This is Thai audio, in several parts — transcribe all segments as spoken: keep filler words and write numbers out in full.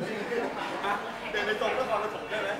เดินไปตรงนครปฐมได้ไหม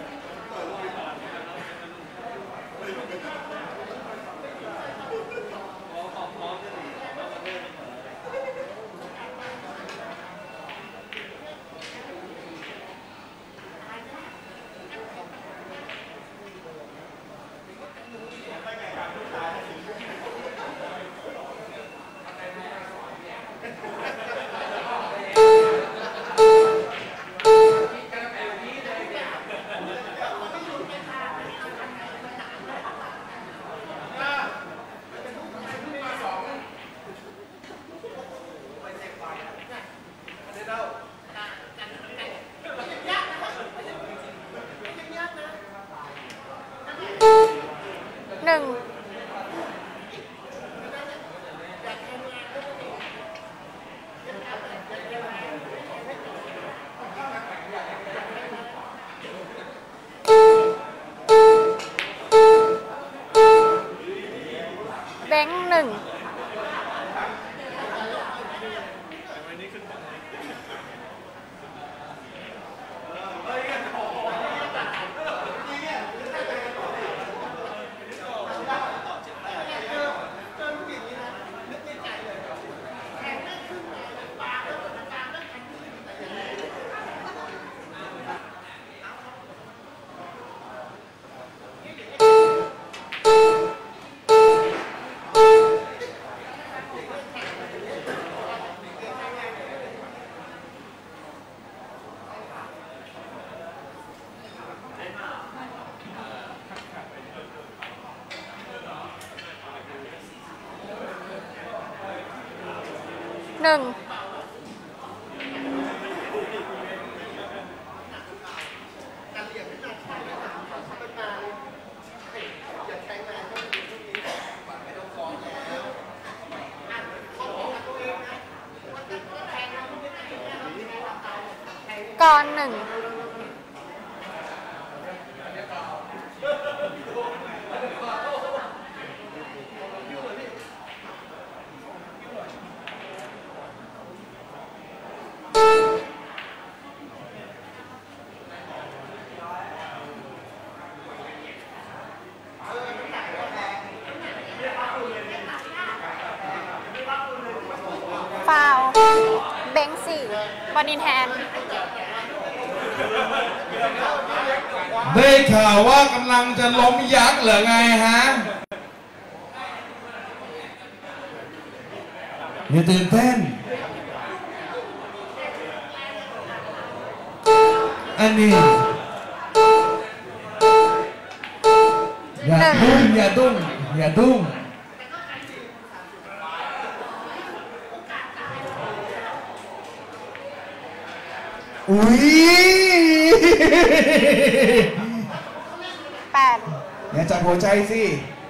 หนึ่งแบงค์หนึ่งหนึ่งก่อนหนึ่งฟาวเบงสี่บอลอินแฮนได้ข่าวว่ากำลังจะล้มยักษ์เหรอไงฮะอย่าตื่นเต้นอันนี้อย่าดุ้งอย่าดุ้งอย่าดุ้งอุ้ยแปดอย่าจับหัวใจสิ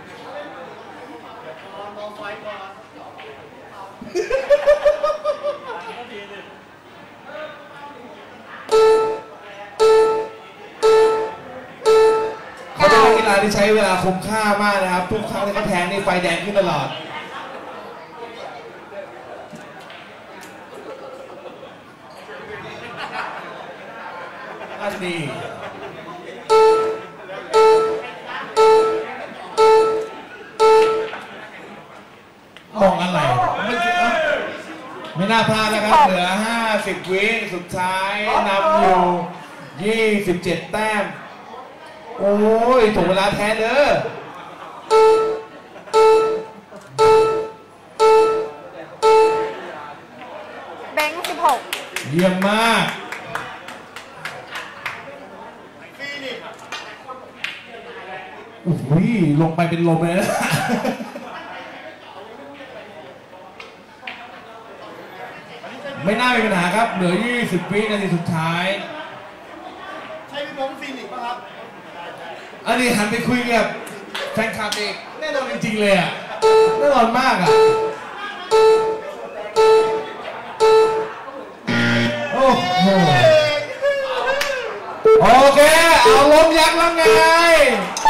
เขาจะเป็นกีฬาที่ใช้เวลาคุ้มค่ามากนะครับทุกครั้งที่เขาแทงนี่ไฟแดงขึ้นตลอดอันนี้มองอะไรไม่ไม่น่าพลาดแล้วครับเหลือห้าสิบวิสุดท้ายนำอยู่ยี่สิบเจ็ดแต้มโอ้ยถูกเวลาแทนเด้อแบงค์สิบหกเยี่ยมมากโอ้ยลงไปเป็นลมเลยนะไม่น่ามีปัญหาครับเหลือยี่สิบวินาทีสุดท้ายใช่พี่พงศ์ฟินิกป่ะครับอันนี้หันไปคุยกับแฟนคลับเองแน่นอนจริงๆเลยอ่ะแน่นอนมากอ่ะโอ้โหโอเคเอาล้มยักษ์แล้วไง